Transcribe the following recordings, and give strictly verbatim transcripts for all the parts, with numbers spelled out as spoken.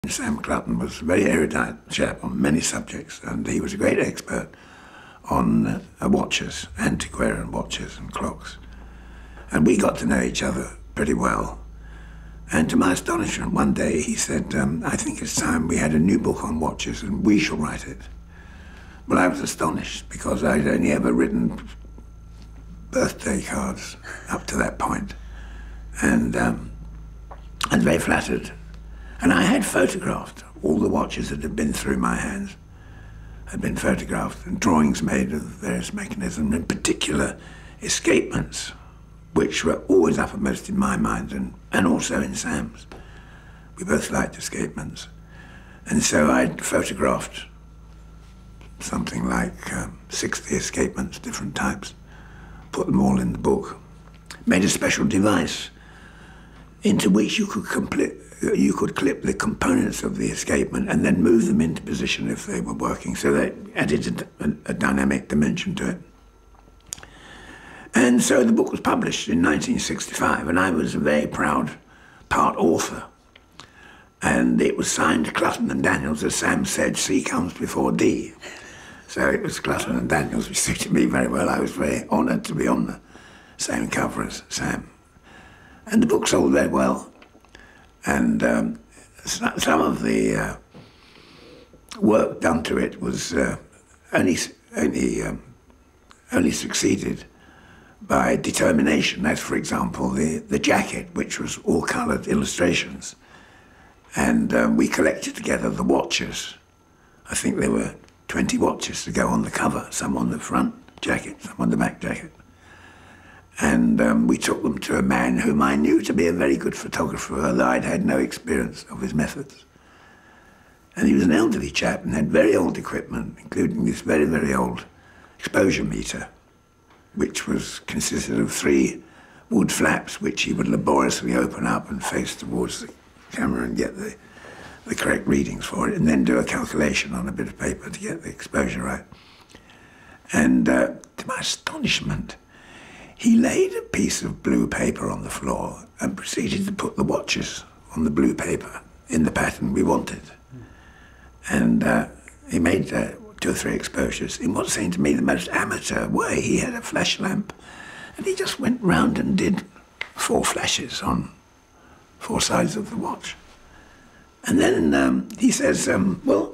Sam Clutton was a very erudite chap on many subjects, and he was a great expert on uh, watches, antiquarian watches and clocks. And we got to know each other pretty well. And to my astonishment, one day he said, um, I think it's time we had a new book on watches and we shall write it. Well, I was astonished because I'd only ever written birthday cards up to that point. And um, I was very flattered. And I had photographed all the watches that had been through my hands, had been photographed, and drawings made of various mechanisms, in particular escapements, which were always uppermost in my mind and, and also in Sam's. We both liked escapements. And so I'd photographed something like um, sixty escapements, different types, put them all in the book, made a special device into which you could complete you could clip the components of the escapement and then move them into position if they were working, so they added a, a, a dynamic dimension to it. And so the book was published in nineteen sixty-five, and I was a very proud part author. And it was signed Clutton and Daniels, as Sam said, C comes before D. So it was Clutton and Daniels, which suited me very well. I was very honoured to be on the same cover as Sam. And the book sold very well. And um, some of the uh, work done to it was uh, only only um, only succeeded by determination. As, for example, the the jacket, which was all coloured illustrations, and um, we collected together the watches. I think there were twenty watches to go on the cover. Some on the front jacket, some on the back jacket. And um, we took them to a man whom I knew to be a very good photographer, although I'd had no experience of his methods. And he was an elderly chap and had very old equipment, including this very, very old exposure meter, which was consisted of three wood flaps, which he would laboriously open up and face towards the camera and get the, the correct readings for it, and then do a calculation on a bit of paper to get the exposure right. And uh, to my astonishment, he laid a piece of blue paper on the floor and proceeded to put the watches on the blue paper in the pattern we wanted. And uh, he made uh, two or three exposures in what seemed to me the most amateur way. He had a flash lamp and he just went round and did four flashes on four sides of the watch. And then um, he says, um, well,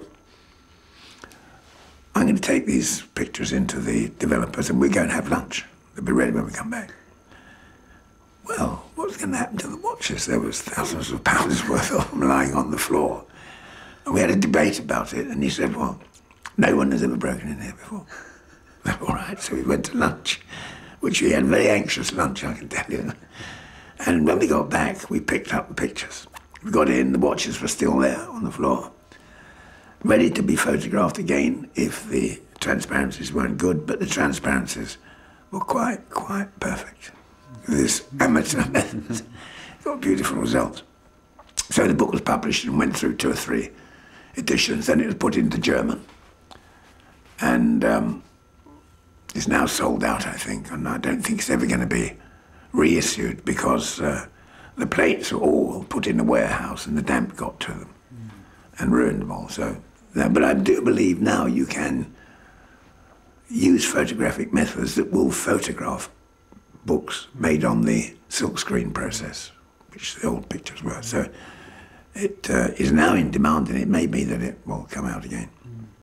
I'm going to take these pictures into the developers and we're going to have lunch. They'll be ready when we come back. Well, what was going to happen to the watches? There was thousands of pounds worth of them lying on the floor. And we had a debate about it, and he said, well, no one has ever broken in here before. All right, so we went to lunch, which we had a very anxious lunch, I can tell you. And when we got back, we picked up the pictures. We got in, the watches were still there on the floor, ready to be photographed again if the transparencies weren't good, but the transparencies were quite, quite perfect. This amateur method got beautiful results. So the book was published and went through two or three editions. Then it was put into German. And um, it's now sold out, I think. And I don't think it's ever going to be reissued because uh, the plates were all put in a warehouse and the damp got to them mm. and ruined them all. So, but I do believe now you can use photographic methods that will photograph books made on the silkscreen process, which the old pictures were. So it uh, is now in demand, and it may be that it will come out again.